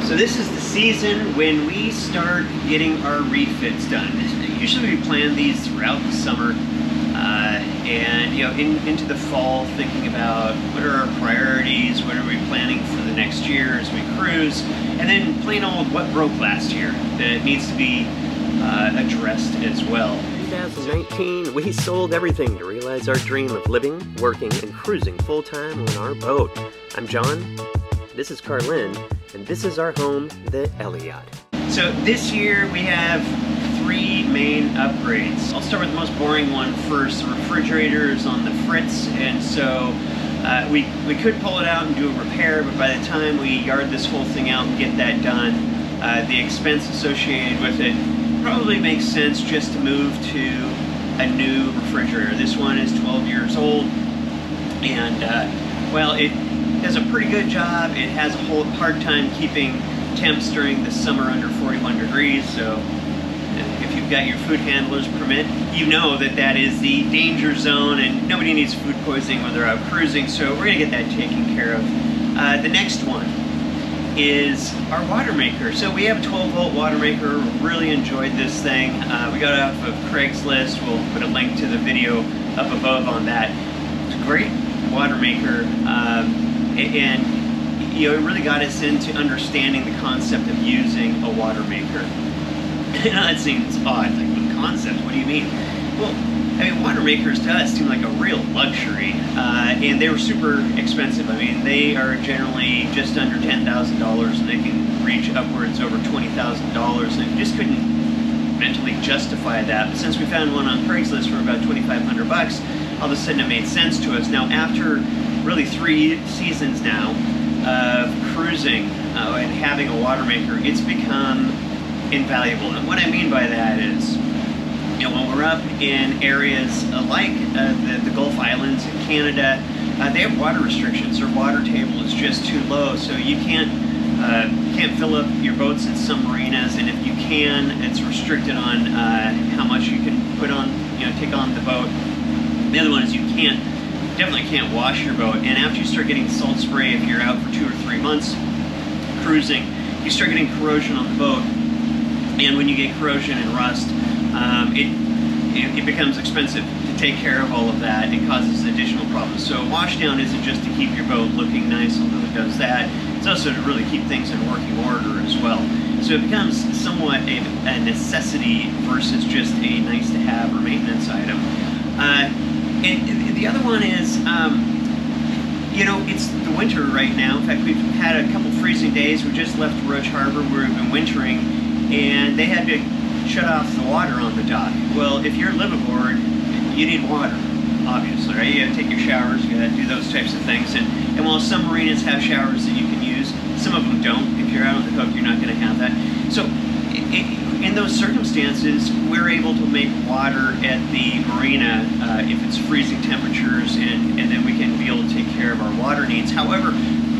So this is the season when we start getting our refits done. Usually we plan these throughout the summer and into the fall, thinking about what are our priorities, what are we planning for the next year as we cruise, and then plain old what broke last year that needs to be addressed as well. 2019, we sold everything to realize our dream of living, working, and cruising full-time on our boat. I'm John, this is Carlin, and this is our home, the Elli-Yacht. So this year we have 3 main upgrades. I'll start with the most boring one first. The refrigerator is on the fritz, and so we could pull it out and do a repair, but by the time we yard this whole thing out and get that done, the expense associated with it probably makes sense just to move to a new refrigerator. This one is 12 years old, and well, it does a pretty good job. It has a hard time keeping temps during the summer under 41 degrees, so if you've got your food handler's permit, you know that that is the danger zone and nobody needs food poisoning when they're out cruising, so we're going to get that taken care of. The next one is our water maker. So we have a 12-volt water maker. Really enjoyed this thing. We got it off of Craigslist. We'll put a link to the video up above on that. It's a great water maker, and it really got us into understanding the concept of using a water maker. I know that seems odd, like the concept, what do you mean? Well, I mean, water makers to us seem like a real luxury, and they were super expensive. I mean, they are generally just under $10,000, and they can reach upwards over $20,000, and we just couldn't mentally justify that. But since we found one on Craigslist for about $2,500, all of a sudden it made sense to us. Now, after really 3 seasons now of cruising and having a water maker, it's become invaluable. And what I mean by that is, when we're up in areas like the Gulf Islands in Canada, they have water restrictions. Their water table is just too low, so you can't fill up your boats in some marinas, and if you can, it's restricted on how much you can put on, take on the boat. The other one is you definitely can't wash your boat, and after you start getting salt spray, if you're out for 2 or 3 months cruising, you start getting corrosion on the boat, and when you get corrosion and rust, it becomes expensive to take care of all of that. It causes additional problems. So washdown isn't just to keep your boat looking nice, although it does that. It's also to really keep things in working order as well. So it becomes somewhat a necessity versus just a nice to have or maintenance item. And the other one is, it's the winter right now. In fact, we've had a couple freezing days. We just left Roach Harbor where we've been wintering, and they had to shut off the water on the dock. Well, if you're liveaboard, you need water, obviously, right? You gotta take your showers, you gotta do those types of things. And while some marinas have showers that you can use, some of them don't. If you're out on the hook, you're not gonna have that. So in those circumstances, we're able to make water at the marina if it's freezing temperatures, and then we can be able to take care of our water needs. However,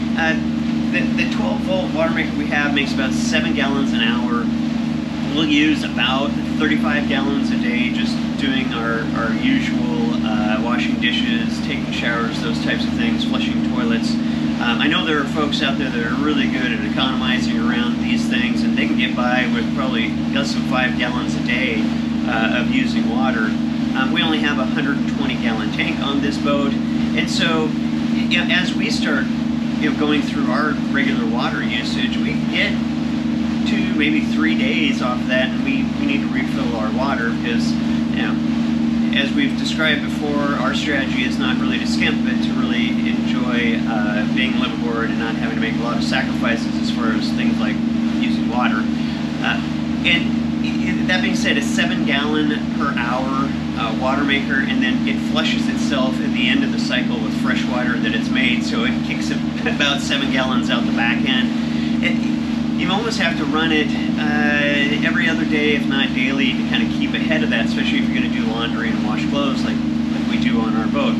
the 12-volt water maker we have makes about 7 gallons an hour. We'll use about 35 gallons a day just doing our usual washing dishes, taking showers, those types of things, flushing toilets. I know there are folks out there that are really good at economizing around these things, and they can get by with probably less than 5 gallons a day of using water. We only have a 120-gallon tank on this boat, and so as we start going through our regular water usage, we get 2, maybe 3 days off that, and we need to refill our water because, as we've described before, our strategy is not really to skimp, but to really enjoy being liveaboard and not having to make a lot of sacrifices as far as things like using water. And that being said, a 7-gallon per hour water maker, and then it flushes itself at the end of the cycle with fresh water that it's made, so it kicks about 7 gallons out the back end. You almost have to run it every other day, if not daily, to kind of keep ahead of that, especially if you're going to do laundry and wash clothes like we do on our boat.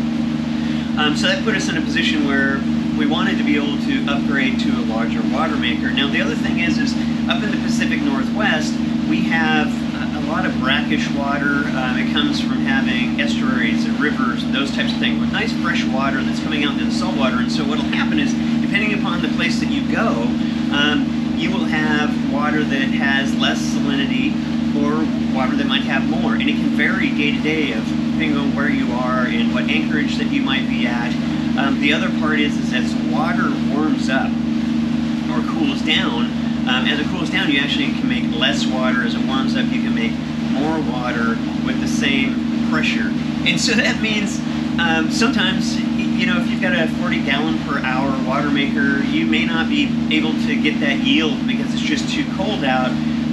So that put us in a position where we wanted to be able to upgrade to a larger water maker. Now the other thing is up in the Pacific Northwest, we have a lot of brackish water. It comes from having estuaries and rivers and those types of things with nice fresh water that's coming out into the salt water. And so what will happen is, depending upon the place that you go, you will have water that has less salinity or water that might have more, and it can vary day to day of depending on where you are and what anchorage that you might be at. The other part is as water warms up or cools down, as it cools down, you actually can make less water. As it warms up, you can make more water with the same pressure. And so that means sometimes, you know, if you've got a 40-gallon per hour water maker, you may not be able to get that yield because it's just too cold out.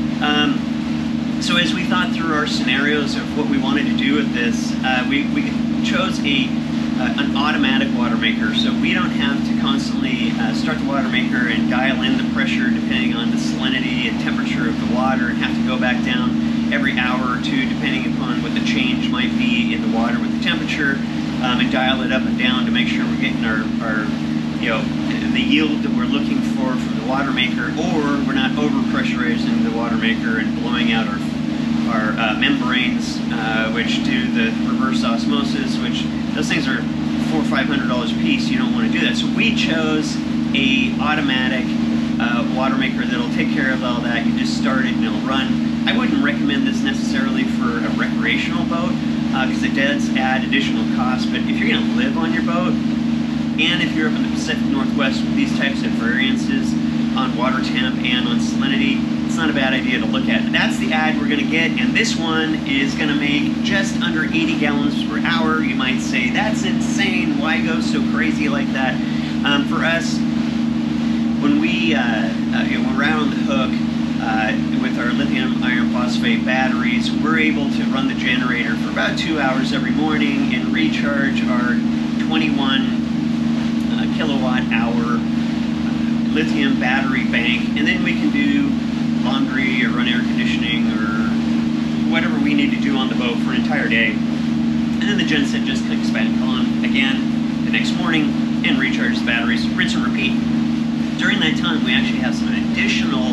So as we thought through our scenarios of what we wanted to do with this, we chose an automatic water maker, so we don't have to constantly start the water maker and dial in the pressure depending on the salinity and temperature of the water, and have to go back down every hour or two depending upon what the change might be in the water with the temperature, and dial it up and down to make sure we're getting our you know, the yield that we're looking for from the water maker, or we're not over pressurizing the water maker and blowing out our membranes, which do the reverse osmosis, which those things are $400 or $500 a piece. You don't want to do that. So we chose a automatic water maker that'll take care of all that. You just start it and it'll run. I wouldn't recommend this necessarily for a recreational boat because it does add additional costs, but if you're going to live on your boat, and if you're up in the Pacific Northwest with these types of variances on water temp and on salinity, it's not a bad idea to look at. And that's the ad we're going to get, and this one is going to make just under 80 gallons per hour. You might say, that's insane, why go so crazy like that? For us, when we're out on the hook with our lithium iron phosphate batteries, we're able to run the generator for about 2 hours every morning and recharge our 21 kilowatt hour lithium battery bank, and then we can do laundry or run air conditioning or whatever we need to do on the boat for an entire day. And then the genset just clicks back on again the next morning and recharges the batteries, rinse and repeat. During that time, we actually have some additional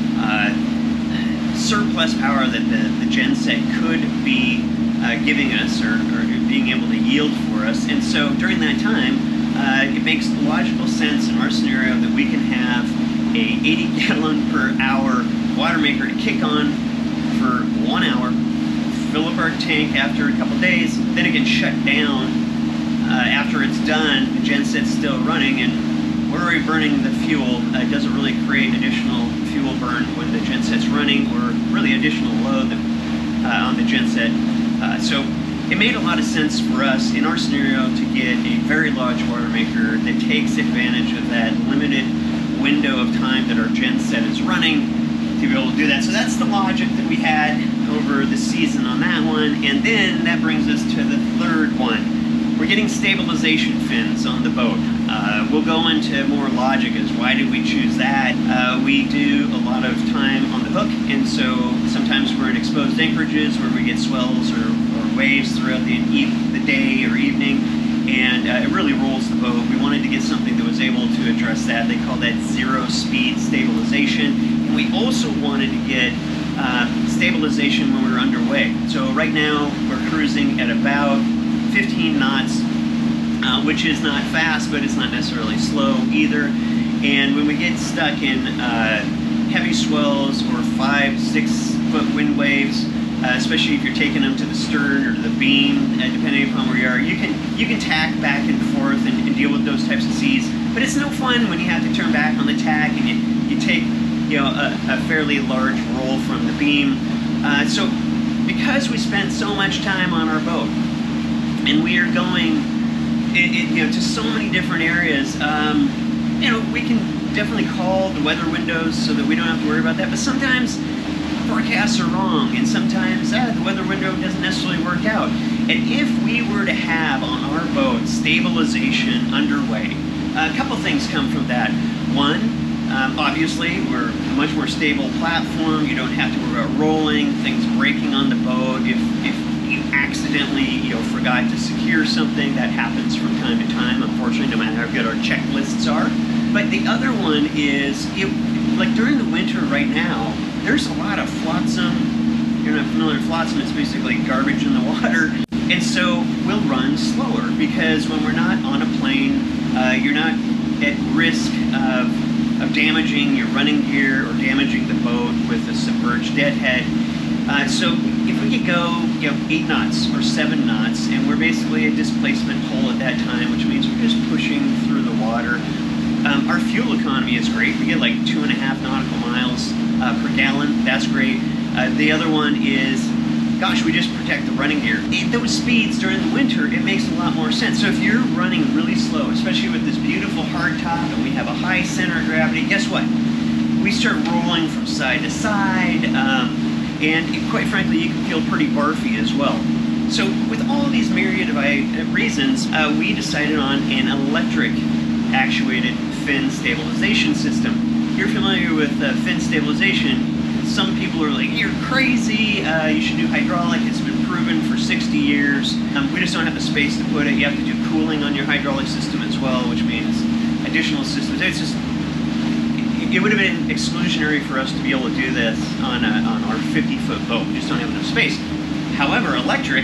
surplus power that the genset could be giving us or being able to yield for us. And so during that time, it makes logical sense in our scenario that we can have a 80-gallon per hour water maker to kick on for 1 hour, fill up our tank after a couple days, then it gets shut down after it's done. The genset's still running, and we're already burning the fuel. It doesn't really create additional fuel burn when the genset's running, or really additional load on the genset. So it made a lot of sense for us in our scenario to get a very large water maker that takes advantage of that limited window of time that our genset is running to be able to do that. So that's the logic that we had over the season on that one. And then that brings us to the third one. We're getting stabilization fins on the boat. We'll go into more logic as why did we choose that. We do a lot of time on the hook, and so sometimes we're in exposed anchorages where we get swells or waves throughout the day or evening, and it really rolls the boat. We wanted to get something that was able to address that. They call that zero-speed stabilization. And we also wanted to get stabilization when we were underway. So right now we're cruising at about 15 knots, which is not fast, but it's not necessarily slow either. And when we get stuck in heavy swells or 5-6 foot wind waves, especially if you're taking them to the stern or to the beam, depending upon where you are, you can tack back and forth and deal with those types of seas. But it's no fun when you have to turn back on the tack and you take, you know, a fairly large roll from the beam. So because we spent so much time on our boat and we are going you know, to so many different areas, you know, we can definitely call the weather windows so that we don't have to worry about that. But sometimes forecasts are wrong, and sometimes the weather window doesn't necessarily work out. And if we were to have on our boat stabilization underway, a couple things come from that. One, obviously, we're a much more stable platform. You don't have to worry about rolling, things breaking on the boat. If you accidentally, you know, forgot to secure something, that happens from time to time, unfortunately, no matter how good our checklists are. But the other one is, like during the winter right now, there's a lot of flotsam. You're not familiar with flotsam, it's basically garbage in the water. And so we'll run slower because when we're not on a plane, you're not at risk of damaging your running gear or damaging the boat with a submerged deadhead. So if we could go 8 knots or 7 knots, and we're basically a displacement hull at that time, which means we're just pushing through the water. Our fuel economy is great. We get like 2.5 nautical miles per gallon. That's great. The other one is, gosh, we just protect the running gear. At those speeds during the winter, it makes a lot more sense. So if you're running really slow, especially with this beautiful hard top and we have a high center of gravity, guess what? We start rolling from side to side, and quite frankly, you can feel pretty barfy as well. So with all these myriad of reasons, we decided on an electric actuated fin stabilization system. If you're familiar with fin stabilization, some people are like, you're crazy, you should do hydraulic, it's been proven for 60 years. We just don't have the space to put it. You have to do cooling on your hydraulic system as well, which means additional systems. It's just, it would have been exclusionary for us to be able to do this on our 50-foot boat. We just don't have enough space. However, electric,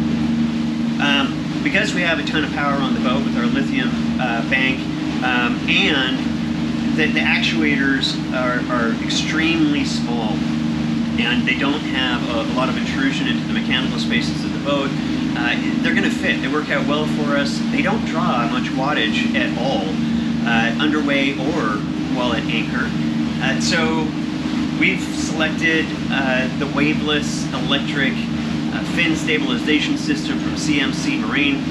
because we have a ton of power on the boat with our lithium bank, and the actuators are extremely small, and they don't have a lot of intrusion into the mechanical spaces of the boat. They're going to fit. They work out well for us. They don't draw much wattage at all, underway or while at anchor. So we've selected the waveless electric fin stabilization system from CMC Marine.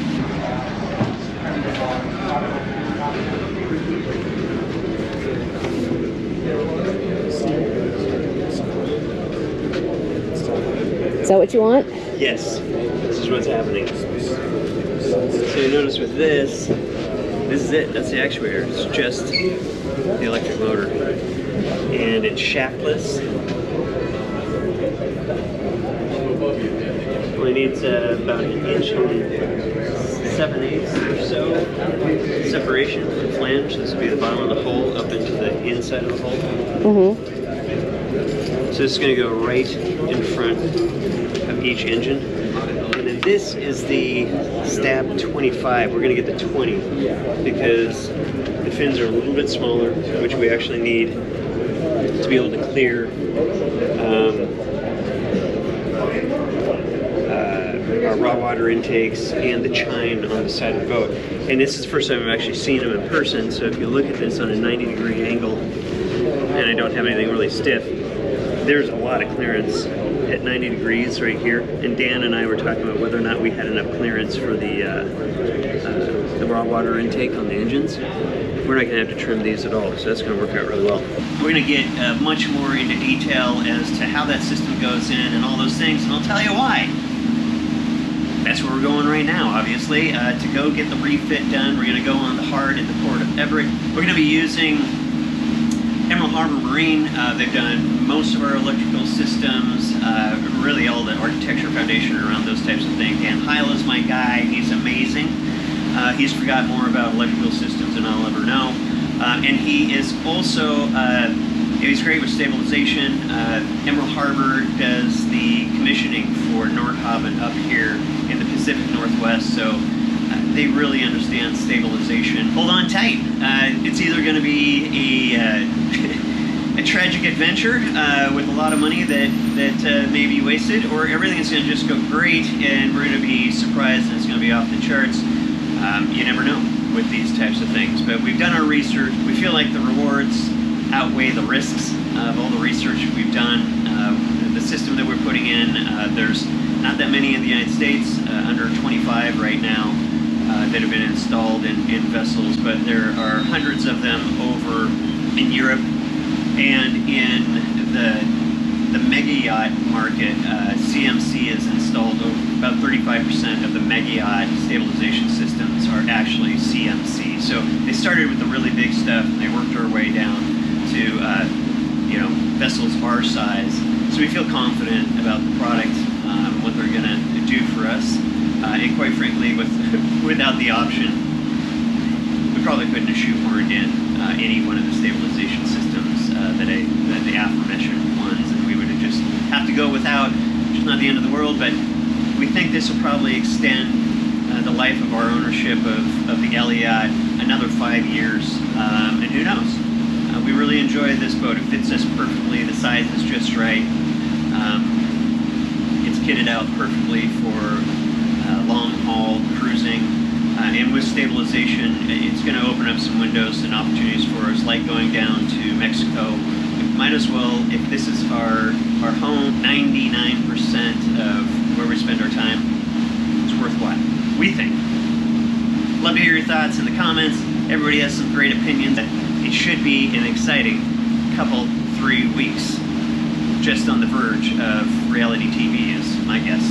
Is that what you want? Yes, this is what's happening. So you notice with this is it. That's the actuator. It's just the electric motor. And it's shaftless. Only needs about 1 inch and 7/8 or so separation from the flange. This will be the bottom of the hull up into the inside of the hull. So this is going to go right in front of each engine. And then this is the Stab 25. We're going to get the 20 because the fins are a little bit smaller, which we actually need to be able to clear our raw water intakes and the chine on the side of the boat. And this is the first time I've actually seen them in person, so if you look at this on a 90-degree angle, and I don't have anything really stiff, there's a lot of clearance at 90 degrees right here. And Dan and I were talking about whether or not we had enough clearance for the raw water intake on the engines. We're not going to have to trim these at all, so that's going to work out really well. We're going to get much more into detail as to how that system goes in and all those things, and I'll tell you why. That's where we're going right now, obviously, to go get the refit done. We're going to go on the hard at the port of Everett. We're going to be using Emerald Harbor Marine. They've done most of our electrical systems, really all the architecture foundation around those types of things. Dan Hyla's my guy. He's amazing. He's forgot more about electrical systems than I'll ever know. And he is also, he's great with stabilization. Emerald Harbor does the commissioning for Nordhaven up here in the Pacific Northwest, so they really understand stabilization. Hold on tight. It's either going to be a tragic adventure with a lot of money that may be wasted, or everything is going to just go great and we're going to be surprised and it's going to be off the charts. You never know with these types of things, but we've done our research. We feel like the rewards outweigh the risks of all the research we've done. The system that we're putting in, there's not that many in the United States, under 25 right now, that have been installed in vessels, but there are hundreds of them over in Europe. And in the mega yacht market, CMC has installed about 35% of the mega yacht stabilization systems are actually CMC. So they started with the really big stuff and they worked our way down to vessels our size. So we feel confident about the product, what they're going to do for us, and quite frankly, without the option, we probably couldn't have shoehorned in any one of the stabilization systems the aforementioned ones, and we would just have to go without, which is not the end of the world, but we think this will probably extend the life of our ownership of the Elli-Yacht another 5 years, and who knows? enjoy this boat. It fits us perfectly. The size is just right. It's kitted out perfectly for long haul cruising. And with stabilization, it's going to open up some windows and opportunities for us, like going down to Mexico. We might as well, if this is our home, 99% of where we spend our time, it's worthwhile. We think. Love to hear your thoughts in the comments. Everybody has some great opinions. It should be an exciting couple, 3 weeks, just on the verge of reality TV is my guess.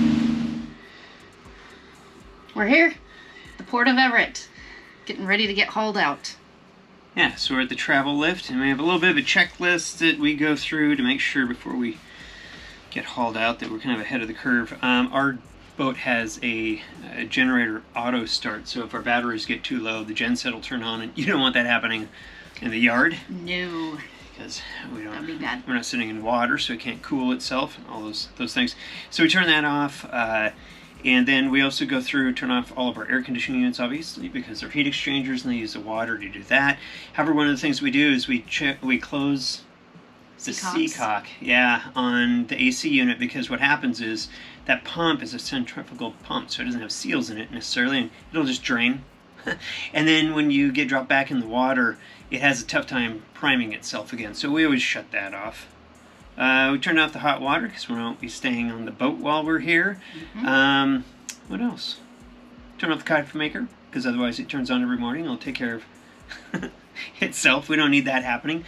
We're here, the Port of Everett, getting ready to get hauled out. Yeah, so we're at the travel lift, and we have a little bit of a checklist that we go through to make sure before we get hauled out that we're kind of ahead of the curve. Our boat has a generator auto start, so if our batteries get too low, the genset will turn on, and you don't want that happening in the yard. No. Because that'd be bad. We're not sitting in water, so it can't cool itself and all those things. So we turn that off, and then we also go through turn off all of our air conditioning units, obviously, because they're heat exchangers and they use the water to do that. However, one of the things we do is we close the seacock, on the AC unit, because what happens is that pump is a centrifugal pump, so it doesn't have seals in it necessarily, and it'll just drain. And then when you get dropped back in the water, it has a tough time priming itself again, so we always shut that off. We turn off the hot water because we won't be staying on the boat while we're here. What else? Turn off the coffee maker, because otherwise it turns on every morning. It'll take care of itself. We don't need that happening.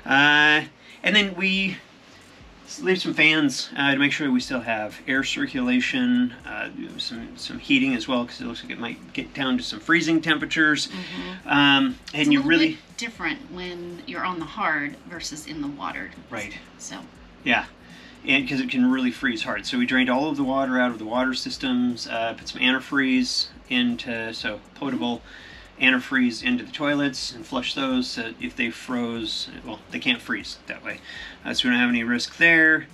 And then we leave some fans to make sure we still have air circulation, some heating as well, because it looks like it might get down to some freezing temperatures. And it's you a little really bit different when you're on the hard versus in the water. Right. So. Yeah, and because it can really freeze hard. So we drained all of the water out of the water systems, put some antifreeze into, so potable antifreeze into the toilets, and flush those so if they froze, well, they can't freeze that way. So we don't have any risk there.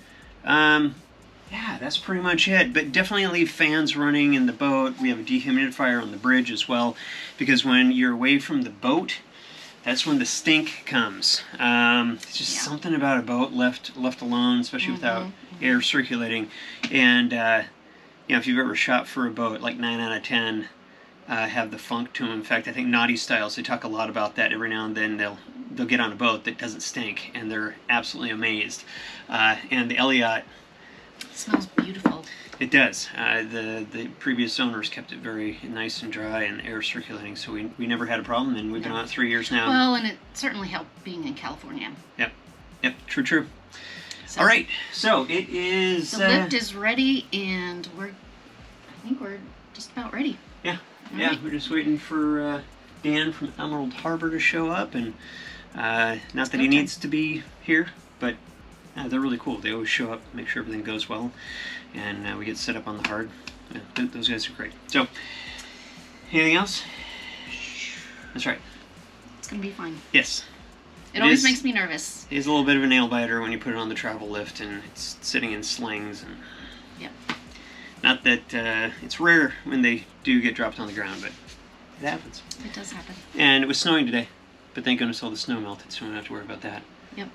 Yeah, that's pretty much it. But definitely leave fans running in the boat. We have a dehumidifier on the bridge as well, because when you're away from the boat, that's when the stink comes. It's just something about a boat left alone, especially without air circulating. And you know, if you've ever shot for a boat, like 9 out of 10 have the funk to them. In fact, I think Naughty Styles, they talk a lot about that. Every now and then they'll get on a boat that doesn't stink, and they're absolutely amazed. And the Elli-Yacht, it smells beautiful. It does. The previous owners kept it very nice and dry and air circulating, so we never had a problem, and we've been on it 3 years now. Well, and it certainly helped being in California. Yep. True. So, all right, so it is... The lift is ready, and I think we're just about ready. Yeah, right. We're just waiting for Dan from Emerald Harbor to show up, and not that he needs to be here, but they're really cool. They always show up, make sure everything goes well, and we get set up on the hard. Yeah, those guys are great. So, anything else? That's right. It's going to be fine. Yes. It always makes me nervous. It is a little bit of a nail biter when you put it on the travel lift and it's sitting in slings. And yep. Not that it's rare when they do get dropped on the ground, but it happens. It does happen. And it was snowing today, but thank goodness all the snow melted, so we don't have to worry about that. Yep.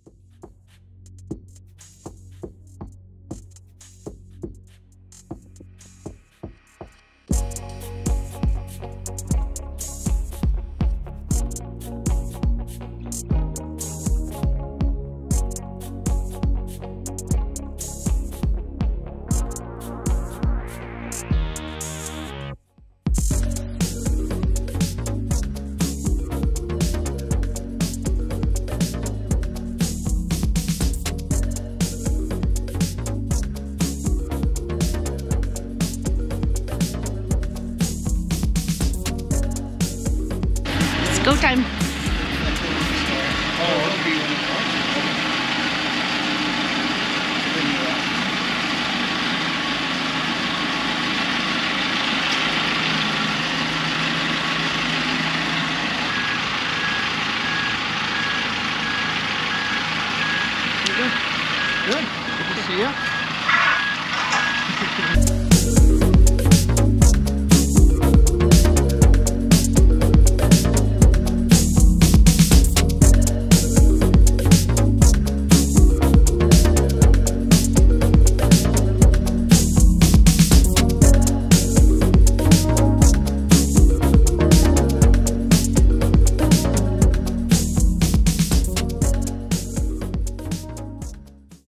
Go time. Good. Good to see you.